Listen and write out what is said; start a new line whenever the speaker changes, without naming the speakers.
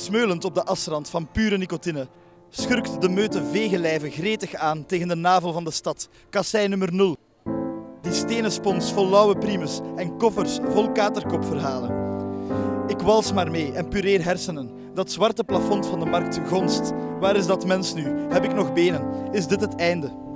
Smeulend op de asrand van pure nicotine schurkt de meute vegenlijven gretig aan tegen de navel van de stad, kassei nummer 0. Die stenen spons vol lauwe primus en koffers vol katerkopverhalen. Ik wals maar mee en pureer hersenen. Dat zwarte plafond van de markt gonst. Waar is dat mens nu? Heb ik nog benen? Is dit het einde?